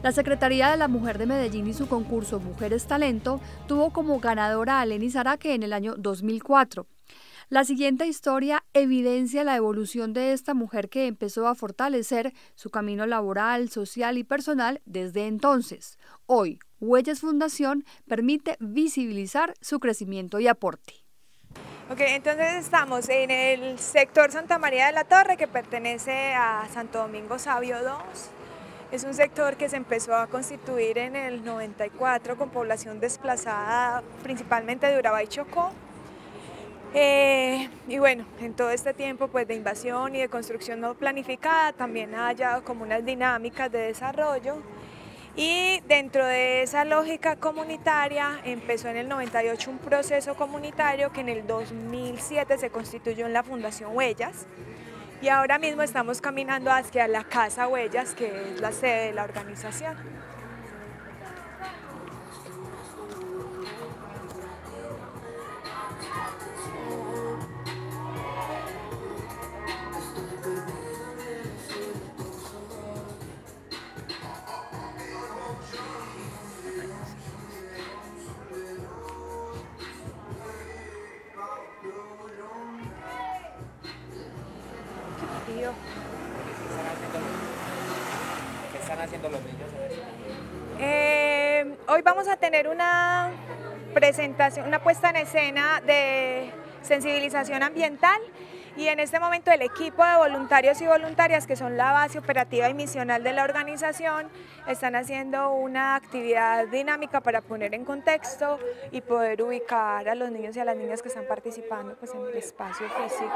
La Secretaría de la Mujer de Medellín y su concurso Mujeres Talento tuvo como ganadora a Lenny Zaraque en el año 2004. La siguiente historia evidencia la evolución de esta mujer que empezó a fortalecer su camino laboral, social y personal desde entonces. Hoy, Huellas Fundación permite visibilizar su crecimiento y aporte. Ok, entonces estamos en el sector Santa María de la Torre, que pertenece a Santo Domingo Sabio II. Es un sector que se empezó a constituir en el 94 con población desplazada principalmente de Urabá y Chocó. Y bueno, en todo este tiempo pues, de invasión y de construcción no planificada también ha hallado como unas dinámicas de desarrollo. Y dentro de esa lógica comunitaria empezó en el 98 un proceso comunitario que en el 2007 se constituyó en la Fundación Huellas. Y ahora mismo estamos caminando hacia la Casa Huellas, que es la sede de la organización. ¿Qué están haciendo los niños? Hoy vamos a tener una presentación, una puesta en escena de sensibilización ambiental y en este momento el equipo de voluntarios y voluntarias, que son la base operativa y misional de la organización, están haciendo una actividad dinámica para poner en contexto y poder ubicar a los niños y a las niñas que están participando pues, en el espacio físico.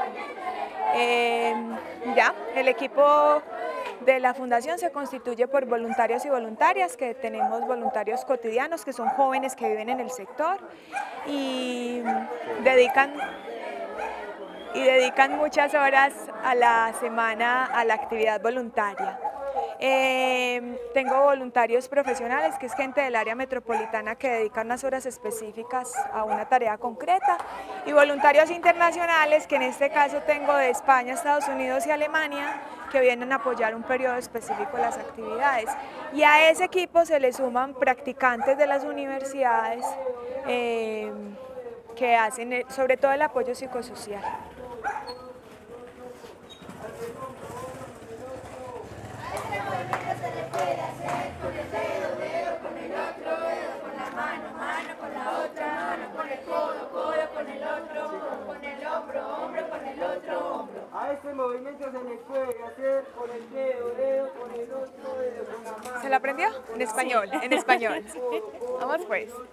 El equipo de la Fundación se constituye por voluntarios y voluntarias, que tenemos voluntarios cotidianos, que son jóvenes que viven en el sector y dedican muchas horas a la semana a la actividad voluntaria. Tengo voluntarios profesionales, que es gente del área metropolitana que dedica unas horas específicas a una tarea concreta, y voluntarios internacionales, que en este caso tengo de España, Estados Unidos y Alemania, que vienen a apoyar un periodo específico de las actividades. Y a ese equipo se le suman practicantes de las universidades que hacen sobre todo el apoyo psicosocial. A este movimiento se le puede hacer con el dedo, con el otro dedo, con la mano. ¿Se lo aprendió? En español, en español. Vamos pues. Con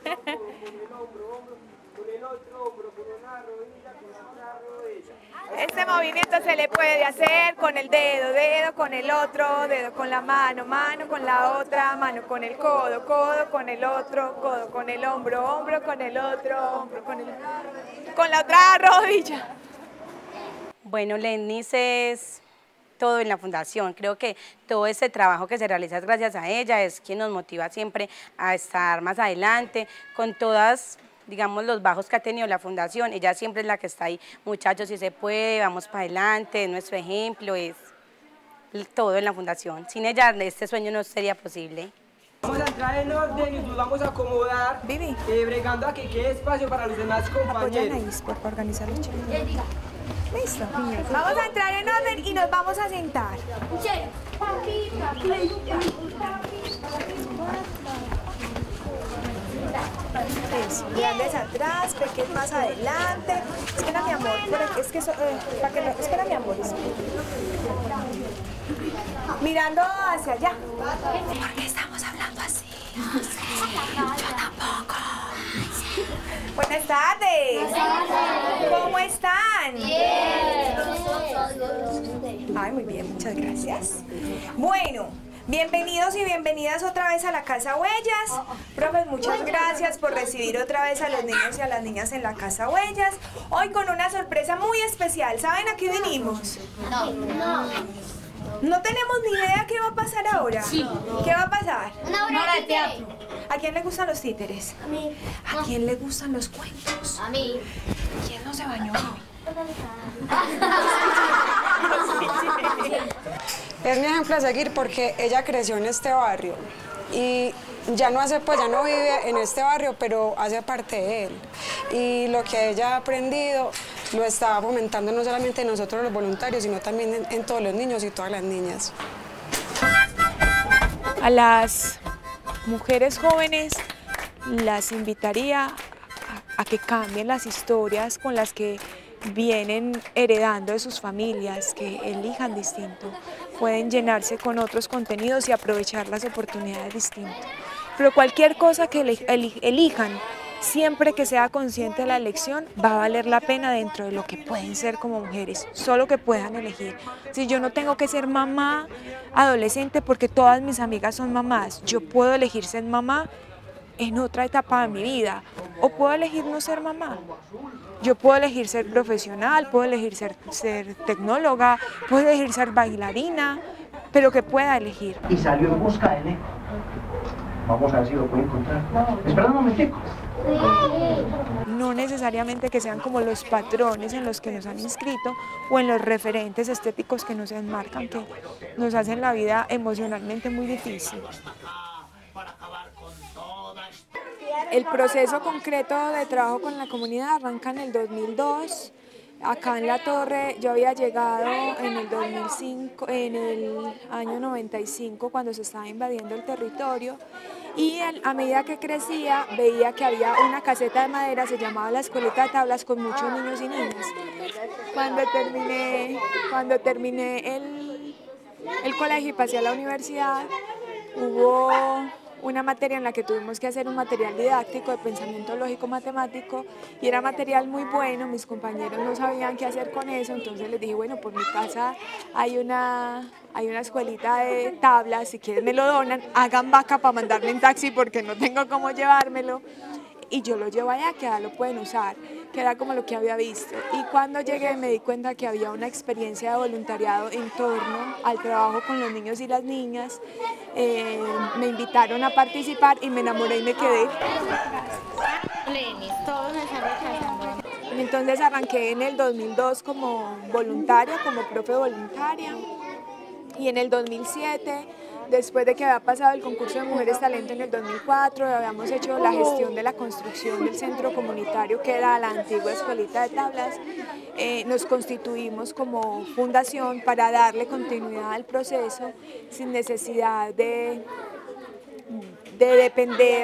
el otro hombro, con una rodilla, con la otra rodilla. Este movimiento se le puede hacer con el dedo, dedo con el otro, dedo con la mano, mano con la otra, mano con el codo, codo con el otro, codo con el hombro, hombro con el otro, hombro con la otra rodilla. Bueno, Lenny es todo en la fundación. Creo que todo ese trabajo que se realiza es gracias a ella, es quien nos motiva siempre a estar más adelante, con todas, digamos, los bajos que ha tenido la fundación. Ella siempre es la que está ahí, muchachos, si se puede, vamos para adelante, es nuestro ejemplo, es todo en la fundación. Sin ella este sueño no sería posible. Vamos a entrar en orden y nos vamos a acomodar, bregando a que quede espacio para los demás compañeros. Apoyan ahí por organizar los chicos. Listo. Vamos a entrar en orden y nos vamos a sentar. Eso, grandes atrás, pequeños más adelante. Espera, mi amor, es que eso, para que no, espera, mi amor. Mirando hacia allá. ¿Por qué estamos hablando así? No sé. Yo tampoco. Buenas tardes. ¿Cómo están? Bien. Ay, muy bien, muchas gracias. Bueno, bienvenidos y bienvenidas otra vez a la Casa Huellas. Profes, muchas gracias por recibir otra vez a los niños y a las niñas en la Casa Huellas. Hoy con una sorpresa muy especial. ¿Saben a qué vinimos? No tenemos ni idea qué va a pasar ahora. Sí. ¿Qué va a pasar? Una obra de teatro. ¿A quién le gustan los títeres? A mí. ¿A quién le gustan los cuentos? A mí. ¿Quién no se bañó hoy? Es mi ejemplo a seguir porque ella creció en este barrio y ya no vive en este barrio, pero hace parte de él. Y lo que ella ha aprendido lo está fomentando no solamente en nosotros los voluntarios, sino también en todos los niños y todas las niñas. A las mujeres jóvenes las invitaría a que cambien las historias con las que vienen heredando de sus familias, que elijan distinto, pueden llenarse con otros contenidos y aprovechar las oportunidades distintas. Pero cualquier cosa que elijan, siempre que sea consciente de la elección, va a valer la pena dentro de lo que pueden ser como mujeres, solo que puedan elegir. Si yo no tengo que ser mamá adolescente porque todas mis amigas son mamás, yo puedo elegir ser mamá en otra etapa de mi vida, o puedo elegir no ser mamá. Yo puedo elegir ser profesional, puedo elegir ser tecnóloga, puedo elegir ser bailarina, pero que pueda elegir. Y salió en busca de Neko. Vamos a ver si lo puede encontrar. Espera un momentico. No necesariamente que sean como los patrones en los que nos han inscrito o en los referentes estéticos que nos enmarcan, que nos hacen la vida emocionalmente muy difícil. El proceso concreto de trabajo con la comunidad arranca en el 2002. Acá en La Torre yo había llegado en el 2005, en el año 95, cuando se estaba invadiendo el territorio, y a medida que crecía veía que había una caseta de madera, se llamaba la Escuelita de Tablas, con muchos niños y niñas. Cuando terminé el colegio y pasé a la universidad, hubo una materia en la que tuvimos que hacer un material didáctico de pensamiento lógico-matemático, y era material muy bueno. Mis compañeros no sabían qué hacer con eso, entonces les dije, bueno, por mi casa hay una escuelita de tablas, si quieren me lo donan, hagan vaca para mandarme en taxi porque no tengo cómo llevármelo, y yo lo llevo allá, que allá lo pueden usar, que era como lo que había visto. Y cuando llegué me di cuenta que había una experiencia de voluntariado en torno al trabajo con los niños y las niñas. Me invitaron a participar y me enamoré y me quedé. Entonces arranqué en el 2002 como voluntaria, como profe voluntaria, y en el 2007, después de que había pasado el concurso de Mujeres Talento en el 2004, habíamos hecho la gestión de la construcción del centro comunitario, que era la antigua Escuelita de Tablas. Nos constituimos como fundación para darle continuidad al proceso sin necesidad de depender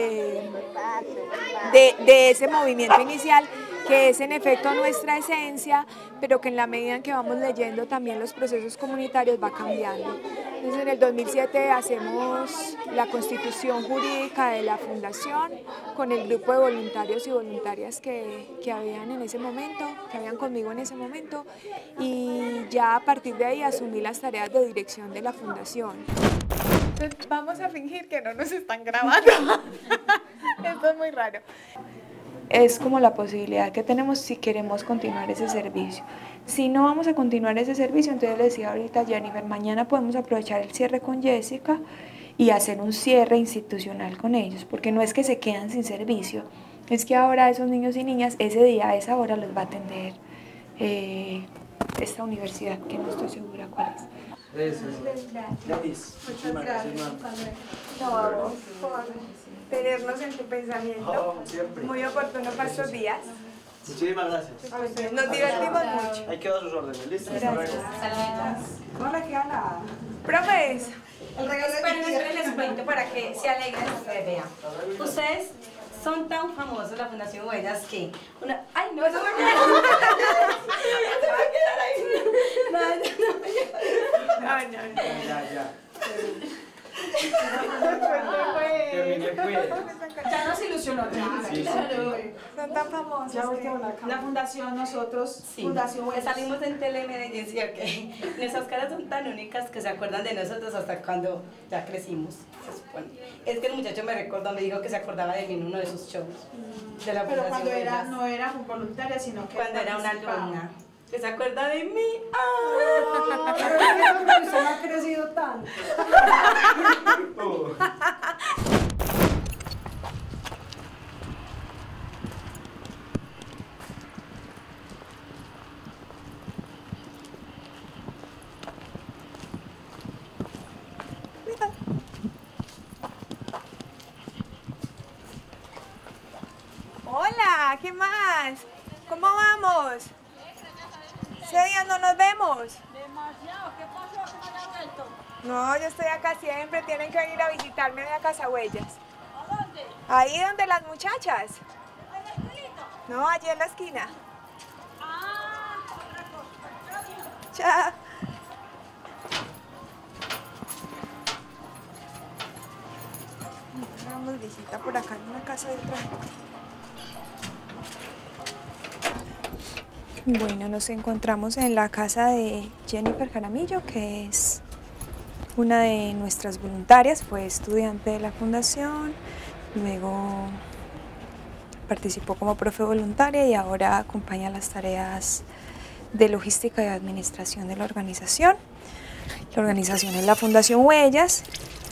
de ese movimiento inicial, que es en efecto nuestra esencia, pero que en la medida en que vamos leyendo también los procesos comunitarios va cambiando. Entonces en el 2007 hacemos la constitución jurídica de la fundación con el grupo de voluntarios y voluntarias que habían en ese momento, que habían conmigo en ese momento, y ya a partir de ahí asumí las tareas de dirección de la fundación. Entonces vamos a fingir que no nos están grabando. Esto es muy raro. Es como la posibilidad que tenemos si queremos continuar ese servicio. Si no vamos a continuar ese servicio, entonces le decía ahorita a Jennifer, mañana podemos aprovechar el cierre con Jessica y hacer un cierre institucional con ellos, porque no es que se quedan sin servicio, es que ahora esos niños y niñas, ese día, a esa hora los va a atender esta universidad, que no estoy segura cuál es. Muchas gracias. No, por tenernos en tu pensamiento, muy oportuno para estos días. Muchísimas gracias. Nos divertimos mucho. Ahí quedan sus órdenes, ¿listo? Gracias. No le queda nada. Profes. Esperen, les cuento para que se alegren ustedes, vean. Ustedes son tan famosos, la Fundación Huellas, que ¡ay, no! ¡Eso va a quedar! ¡Se va a quedar ahí! No. Ya. Ya nos ilusionó. Sí. Son tan famosos. La fundación, nosotros, Sí, Fundación Huellas. salimos en Telemedellín, ¿sí o qué? Nuestras caras son tan únicas que se acuerdan de nosotros hasta cuando ya crecimos, se supone. Es que el muchacho me recordó, me dijo que se acordaba de mí en uno de sus shows de la Pero Fundación cuando Huellas. no era voluntaria, sino que Cuando era una participaba. alumna. ¿Que se acuerda de mí? Pero usted no ha crecido tanto. ¿Qué más? ¿Cómo vamos? ¿Ese día no nos vemos? Demasiado, ¿qué pasó? ¿Cómo le ha vuelto? No, yo estoy acá siempre, tienen que venir a visitarme a Casa Huellas. ¿A dónde? Ahí donde las muchachas. ¿En el escuelito? No, allí en la esquina. Ah, otra cosa. Chao. Hagamos visita por acá en una casa de otra gente. Bueno, nos encontramos en la casa de Jennifer Jaramillo, que es una de nuestras voluntarias, fue estudiante de la fundación, luego participó como profe voluntaria y ahora acompaña las tareas de logística y administración de la organización. La organización es la Fundación Huellas.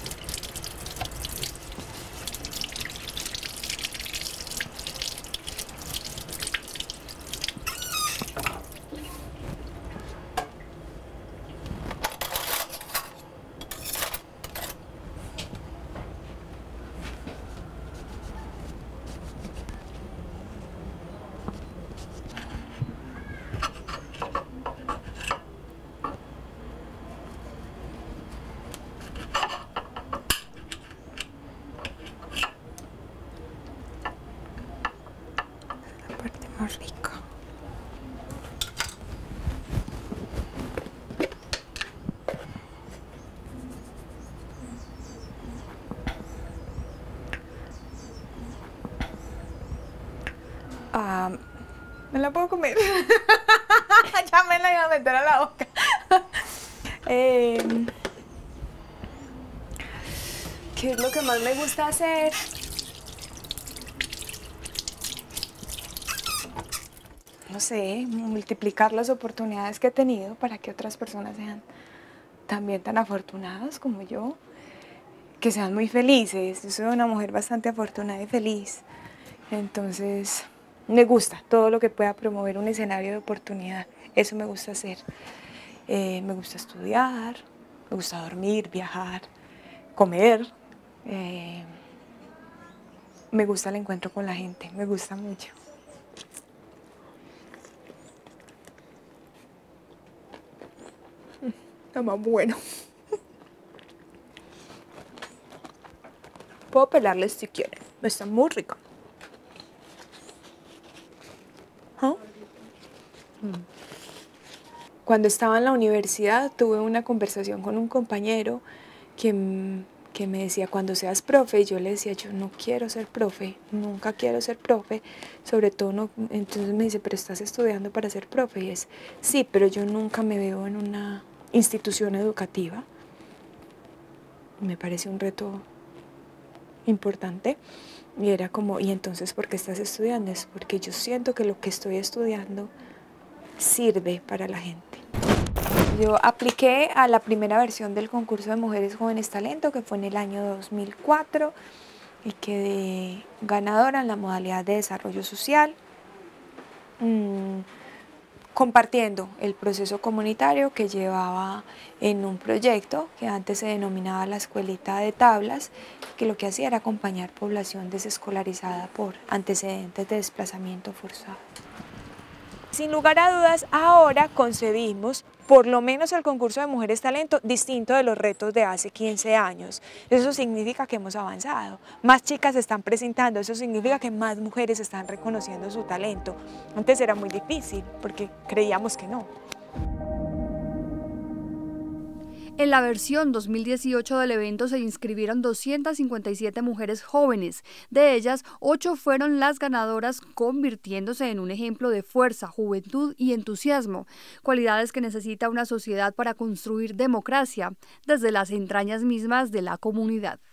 Más rico. Me la puedo comer. Ya me la iba a meter a la boca. ¿Qué es lo que más me gusta hacer? No sé, multiplicar las oportunidades que he tenido para que otras personas sean también tan afortunadas como yo, que sean muy felices. Yo soy una mujer bastante afortunada y feliz, entonces me gusta todo lo que pueda promover un escenario de oportunidad, eso me gusta hacer. Me gusta estudiar, me gusta dormir, viajar, comer, me gusta el encuentro con la gente, me gusta mucho. Está más bueno. Puedo pelarles si quieren. Está muy rico. ¿Ah? Cuando estaba en la universidad tuve una conversación con un compañero que me decía, cuando seas profe, yo le decía, yo no quiero ser profe, nunca quiero ser profe, sobre todo no. Entonces me dice, pero estás estudiando para ser profe, y es, sí, pero yo nunca me veo en una institución educativa. Me parece un reto importante y era como, ¿y entonces por qué estás estudiando? Es porque yo siento que lo que estoy estudiando sirve para la gente. Yo apliqué a la primera versión del concurso de Mujeres Jóvenes Talento, que fue en el año 2004, y quedé ganadora en la modalidad de desarrollo social, compartiendo el proceso comunitario que llevaba en un proyecto que antes se denominaba la Escuelita de Tablas, que lo que hacía era acompañar población desescolarizada por antecedentes de desplazamiento forzado. Sin lugar a dudas, ahora concebimos por lo menos el concurso de Mujeres Talento distinto de los retos de hace 15 años. Eso significa que hemos avanzado, más chicas se están presentando, eso significa que más mujeres están reconociendo su talento. Antes era muy difícil porque creíamos que no. En la versión 2018 del evento se inscribieron 257 mujeres jóvenes. De ellas, 8 fueron las ganadoras, convirtiéndose en un ejemplo de fuerza, juventud y entusiasmo, cualidades que necesita una sociedad para construir democracia desde las entrañas mismas de la comunidad.